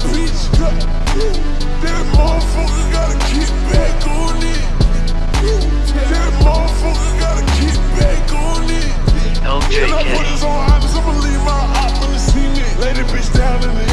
bitch. That motherfucker gotta kick back on it. That motherfucker gotta kick back on it. And I put this on honest, I'ma leave my op in the cement. Lay the bitch down in the